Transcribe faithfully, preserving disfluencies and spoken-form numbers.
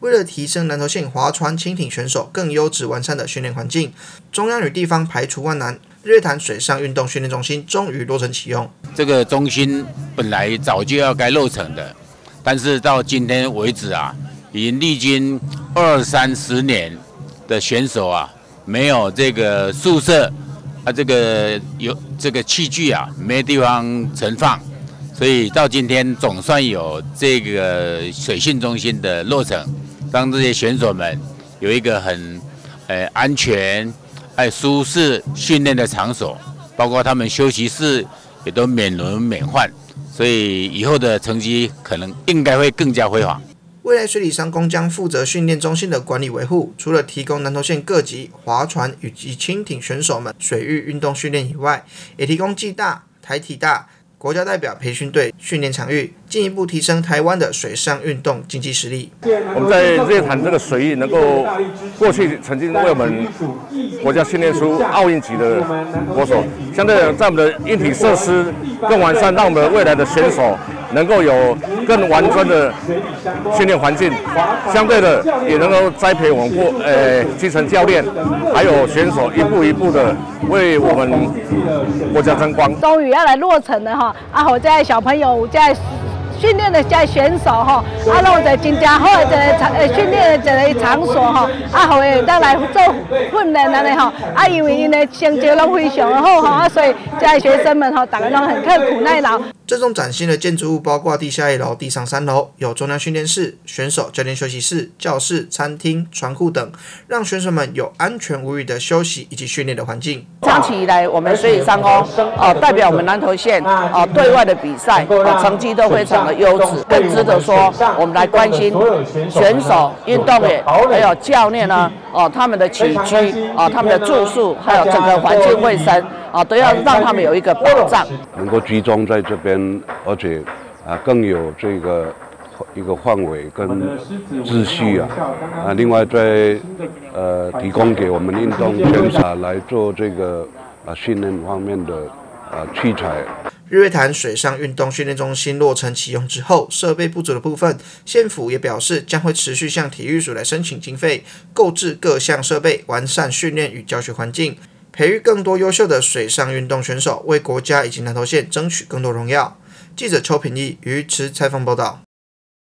为了提升南投县划船、轻艇选手更优质完善的训练环境，中央与地方排除万难，日月潭水上运动训练中心终于落成启用。 这个中心本来早就要该落成的，但是到今天为止啊，已经历经二三十年的选手啊，没有这个宿舍啊，这个有这个器具啊，没地方存放。 所以到今天总算有这个水训中心的落成，让这些选手们有一个很呃安全、还有舒适训练的场所，包括他们休息室也都免轮免换，所以以后的成绩可能应该会更加辉煌。 未来水里商工将负责训练中心的管理维护，除了提供南投县各级划船以及轻艇选手们水域运动训练以外，也提供暨大、台体大 国家代表培训队训练场域，进一步提升台湾的水上运动经济实力。 我们在日月潭这个水域能够过去曾经为我们国家训练出奥运级的国手，相对的在我们的硬体设施更完善，让我们未来的选手能够有更完整的训练环境。相对的也能够栽培我们国呃基层教练还有选手，一步一步的为我们国家争光。 终于要来落成了哈！啊，我在小朋友在 训练的这选手吼，啊，弄在真正好的一个场呃训练的一个场所吼，啊，互伊当来做训练安尼吼，啊，因为因的成绩拢非常的好吼，啊，所以这些学生们吼，大家拢很刻苦耐劳。 这种崭新的建筑物包括地下一楼、地上三楼，有中央训练室、选手教练休息室、教室、餐厅、船库等，让选手们有安全无虞的休息以及训练的环境。 长期以来，我们水里商工哦，代表我们南投县哦对外的比赛哦，成绩都非常的 优质，更值得说，我们来关心选手、运动员还有教练呢，哦，他们的起居，哦，他们的住宿，还有整个环境卫生，哦，都要让他们有一个保障。 能够集中在这边，而且啊更有这个一个范围跟秩序啊啊，另外在呃提供给我们运动选手来做这个啊训练方面的啊器材。 日月潭水上运动训练中心落成启用之后，设备不足的部分，县府也表示将会持续向体育署来申请经费，购置各项设备，完善训练与教学环境，培育更多优秀的水上运动选手，为国家以及南投县争取更多荣耀。记者邱品义、于池采访报道。